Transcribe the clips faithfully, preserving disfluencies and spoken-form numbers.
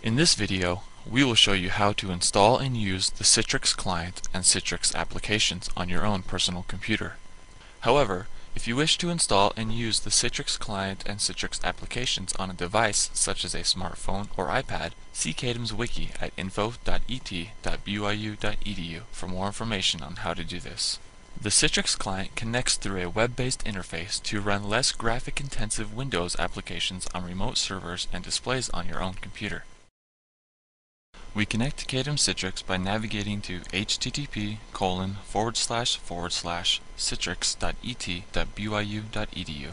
In this video, we will show you how to install and use the Citrix client and Citrix applications on your own personal computer. However, if you wish to install and use the Citrix client and Citrix applications on a device such as a smartphone or iPad, see Cadem's wiki at info dot e t dot b y u dot e d u for more information on how to do this. The Citrix client connects through a web-based interface to run less graphic-intensive Windows applications on remote servers and displays on your own computer. We connect to Cadem Citrix by navigating to http colon forward slash forward slash citrix dot e t dot b y u dot e d u.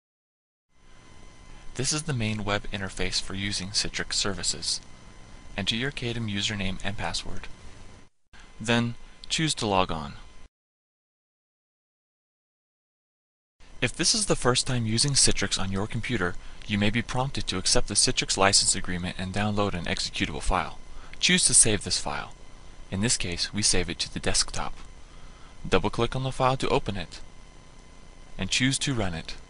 This is the main web interface for using Citrix services. Enter your Cadem username and password. Then, choose to log on. If this is the first time using Citrix on your computer, you may be prompted to accept the Citrix license agreement and download an executable file. Choose to save this file. In this case, we save it to the desktop. Double-click on the file to open it, and choose to run it.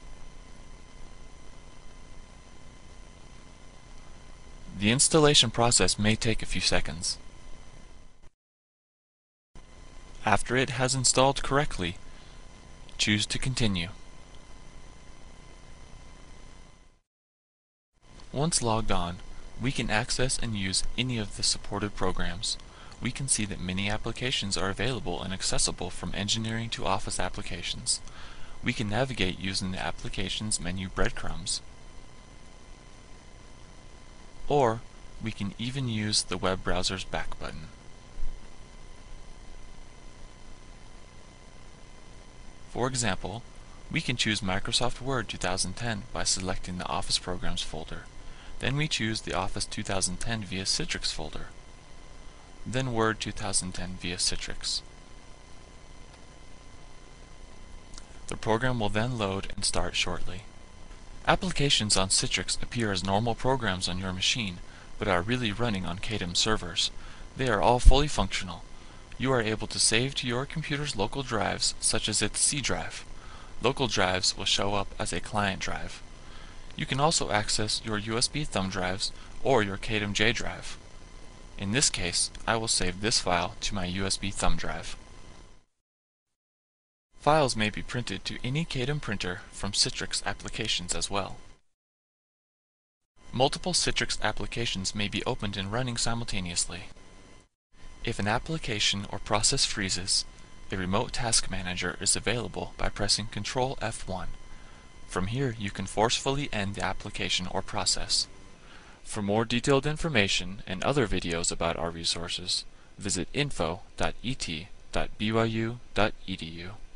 The installation process may take a few seconds. After it has installed correctly, choose to continue. Once logged on, we can access and use any of the supported programs. We can see that many applications are available and accessible, from engineering to office applications. We can navigate using the applications menu breadcrumbs. Or we can even use the web browser's back button. For example, we can choose Microsoft Word two thousand ten by selecting the Office Programs folder. Then we choose the Office two thousand ten via Citrix folder. Then Word two thousand ten via Citrix. The program will then load and start shortly. Applications on Citrix appear as normal programs on your machine, but are really running on Cadem servers. They are all fully functional. You are able to save to your computer's local drives, such as its C drive. Local drives will show up as a client drive. You can also access your U S B thumb drives or your Cadem J drive. In this case, I will save this file to my U S B thumb drive. Files may be printed to any Cadem printer from Citrix applications as well. Multiple Citrix applications may be opened and running simultaneously. If an application or process freezes, a remote task manager is available by pressing control F one. From here, you can forcefully end the application or process. For more detailed information and other videos about our resources, visit info dot e t dot b y u dot e d u.